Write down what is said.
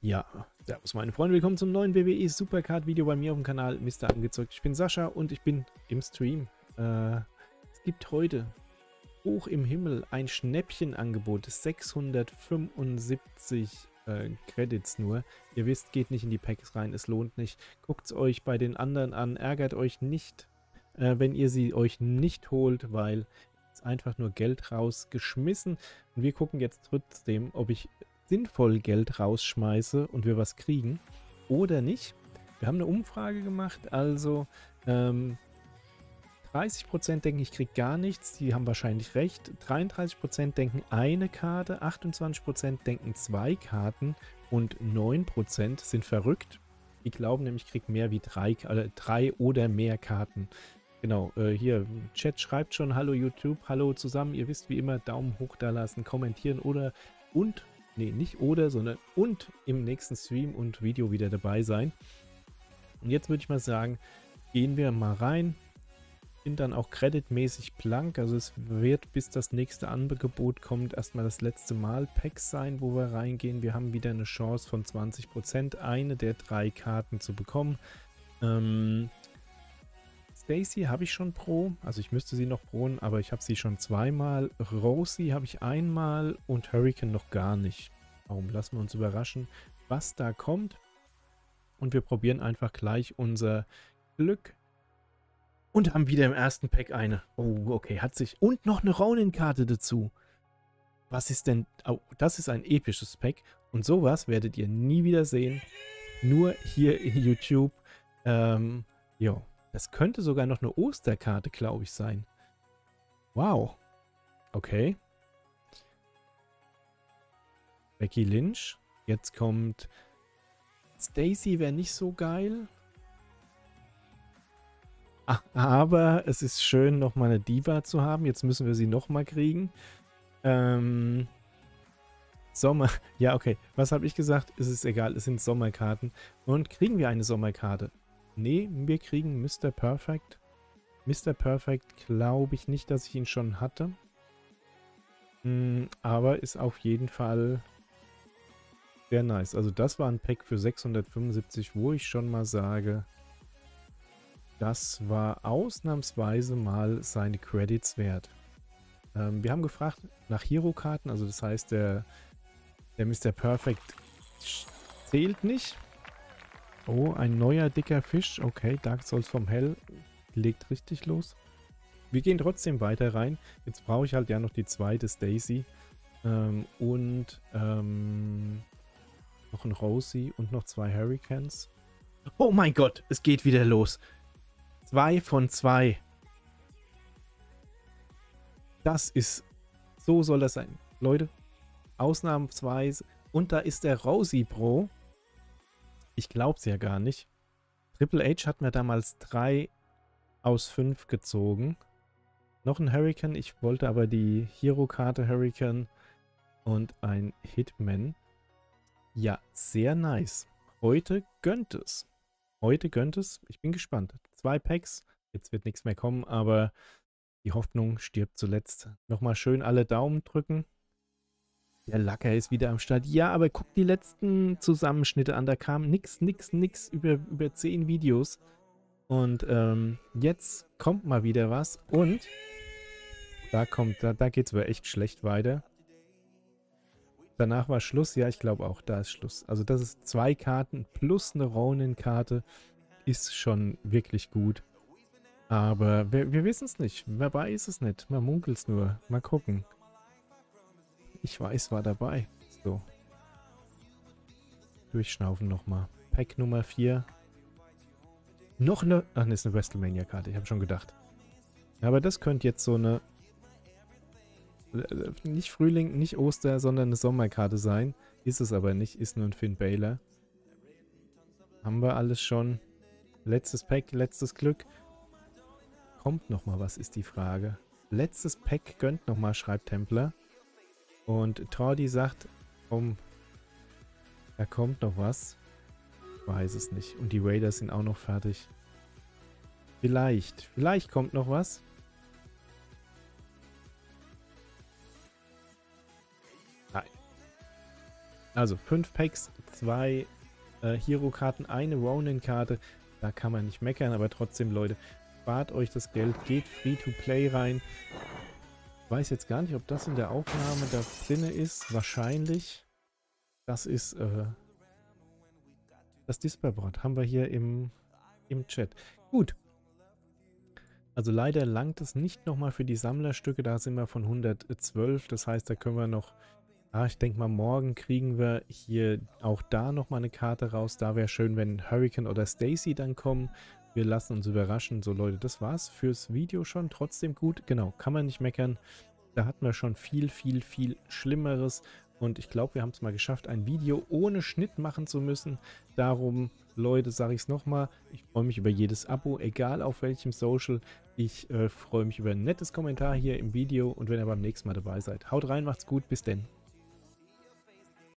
Ja, servus meine Freunde, willkommen zum neuen WWE Supercard Video bei mir auf dem Kanal Mr. Angezockt. Ich bin Sascha und ich bin im Stream. Es gibt heute hoch im Himmel ein Schnäppchenangebot, 675 Credits nur. Ihr wisst, geht nicht in die Packs rein, es lohnt nicht. Guckt es euch bei den anderen an, ärgert euch nicht, wenn ihr sie euch nicht holt, weil es einfach nur Geld rausgeschmissen. Und wir gucken jetzt trotzdem, ob ich sinnvoll Geld rausschmeiße und wir was kriegen oder nicht. Wir haben eine Umfrage gemacht, also 30% denken, ich kriege gar nichts, die haben wahrscheinlich recht. 33% denken eine Karte, 28% denken 2 Karten und 9% sind verrückt. Die glauben nämlich, ich kriege mehr wie 3 oder mehr Karten. Genau, hier, Chat schreibt schon, hallo YouTube, hallo zusammen. Ihr wisst wie immer, Daumen hoch da lassen, kommentieren oder nicht oder, sondern und im nächsten Stream und Video wieder dabei sein. Und jetzt würde ich mal sagen, gehen wir mal rein. Bin dann auch creditmäßig blank, also es wird, bis das nächste Angebot kommt, erstmal das letzte Mal Packs sein, wo wir reingehen. Wir haben wieder eine Chance von 20%, eine der 3 Karten zu bekommen. Stacy habe ich schon Pro, also ich müsste sie noch proen, aber ich habe sie schon zweimal. Rosie habe ich einmal und Hurricane noch gar nicht. Warum? Lassen wir uns überraschen, was da kommt. Und wir probieren einfach gleich unser Glück. Und haben wieder im ersten Pack eine. Oh, okay, hat sich. Und noch eine Ronin-Karte dazu. Was ist denn... Oh, das ist ein episches Pack. Und sowas werdet ihr nie wieder sehen. Nur hier in YouTube. Jo. Das könnte sogar noch eine Osterkarte, glaube ich, sein. Wow. Okay. Becky Lynch. Jetzt kommt... Stacy wäre nicht so geil. Ach, aber es ist schön, nochmal eine Diva zu haben. Jetzt müssen wir sie nochmal kriegen. Sommer. Ja, okay. Was habe ich gesagt? Es ist egal. Es sind Sommerkarten. Und kriegen wir eine Sommerkarte? Nee, wir kriegen Mr. Perfect. Mr. Perfect glaube ich nicht, dass ich ihn schon hatte. Aber ist auf jeden Fall sehr nice. Also das war ein Pack für 675, wo ich schon mal sage, das war ausnahmsweise mal seine Credits wert. Wir haben gefragt nach Hero-Karten, also das heißt, der Mr. Perfect zählt nicht. Oh, ein neuer dicker Fisch. Okay, Dark Souls vom Hell legt richtig los. Wir gehen trotzdem weiter rein. Jetzt brauche ich halt ja noch die zweite Stacy. Und noch ein Rosie und noch 2 Hurricanes. Oh mein Gott, es geht wieder los. 2 von 2. Das ist... So soll das sein. Leute, ausnahmsweise... Und da ist der Rosie Pro. Ich glaube es ja gar nicht. Triple H hat mir damals 3 aus 5 gezogen. Noch ein Hurricane. Ich wollte aber die Hero-Karte Hurricane und ein Hitman. Ja, sehr nice. Heute gönnt es. Heute gönnt es. Ich bin gespannt. 2 Packs. Jetzt wird nichts mehr kommen, aber die Hoffnung stirbt zuletzt. Nochmal schön alle Daumen drücken. Der Lacker ist wieder am Start. Ja, aber guck die letzten Zusammenschnitte an. Da kam nix über 10 Videos. Und jetzt kommt mal wieder was. Und da geht es aber echt schlecht weiter. Danach war Schluss. Ja, ich glaube auch, da ist Schluss. Also das ist 2 Karten plus eine Ronin-Karte. Ist schon wirklich gut. Aber wir wissen es nicht. Dabei ist es nicht. Man munkelt es nur. Mal gucken. Ich weiß, war dabei. So. Durchschnaufen nochmal. Pack Nummer 4. Noch eine... Ach, das ist eine WrestleMania-Karte. Ich habe schon gedacht. Aber das könnte jetzt so eine... Nicht Frühling, nicht Oster, sondern eine Sommerkarte sein. Ist es aber nicht. Ist nur ein Finn Balor. Haben wir alles schon. Letztes Pack, letztes Glück. Kommt nochmal was, ist die Frage. Letztes Pack gönnt nochmal, schreibt Templar. Und Tordi sagt, komm, da kommt noch was. Ich weiß es nicht. Und die Raiders sind auch noch fertig. Vielleicht kommt noch was. Nein. Also 5 Packs, 2 Hero-Karten, eine Ronin-Karte. Da kann man nicht meckern, aber trotzdem, Leute, spart euch das Geld, geht Free-to-Play rein. Ich weiß jetzt gar nicht, ob das in der Aufnahme da drin ist. Wahrscheinlich. Das ist das Disperbrot. Haben wir hier im Chat. Gut. Also leider langt es nicht nochmal für die Sammlerstücke. Da sind wir von 112. Das heißt, da können wir noch... ich denke mal, morgen kriegen wir hier auch da nochmal eine Karte raus. Da wäre schön, wenn Hurricane oder Stacy dann kommen. Wir lassen uns überraschen. So Leute, das war's fürs Video schon. Trotzdem gut. Genau, kann man nicht meckern. Da hatten wir schon viel Schlimmeres. Und ich glaube, wir haben es mal geschafft, ein Video ohne Schnitt machen zu müssen. Darum, Leute, sage ich es nochmal. Ich freue mich über jedes Abo, egal auf welchem Social. Ich freue mich über ein nettes Kommentar hier im Video. Und wenn ihr beim nächsten Mal dabei seid. Haut rein, macht's gut. Bis denn.